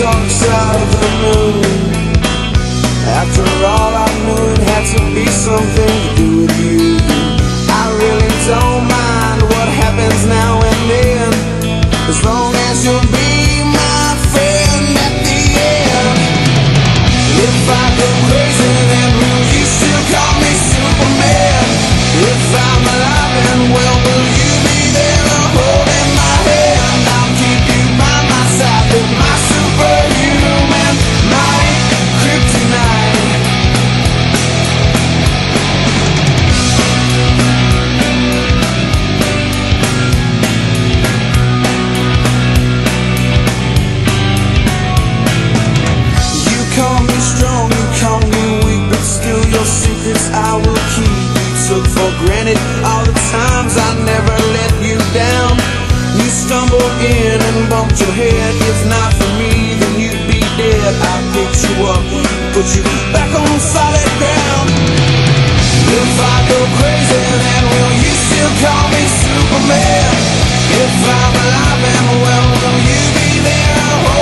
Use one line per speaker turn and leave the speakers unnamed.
dark side of the moon. After all, I knew it had to be something to do with you. I really don't mind what happens now and then, as long as you'll be my friend at the end. If I go crazy, then will you still call me Superman? If I'm alive and well, will you be there holding my hand? I'll keep you by my side with my superhuman might, kryptonite. You call me strong, you call me weak, but still your secrets I will keep. Took for granted all the times I never let you down. You stumbled in and bumped your head. If not for me, then you'd be dead. I picked you up, put you back on solid ground. If I go crazy, then will you still call me Superman? If I'm alive and well, will you be there?